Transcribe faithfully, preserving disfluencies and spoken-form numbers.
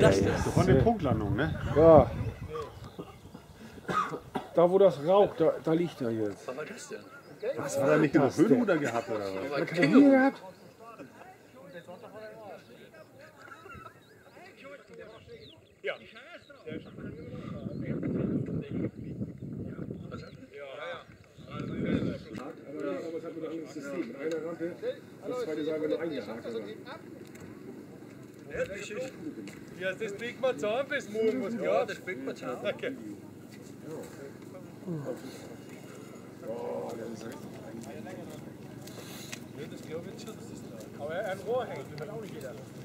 das denn? Von der Punktlandung, ne? Ja. Da wo das raucht, da, da liegt er jetzt. Was war das denn? Was, hat er nicht genug Höhenruder gehabt oder was? Aber Hat er hier gehabt? Ja. Aber es hat ein anderes System. Mit einer Rampe, das zweite Seil nur eingehakt. Ja, das kriegt man zusammen bis morgen. Was Ja, das kriegt man zusammen. Okay. Oh, das ist richtig. Ja, das glaube ich schon, dass das da. Aber ein Rohr hängt, das hat auch nicht jeder.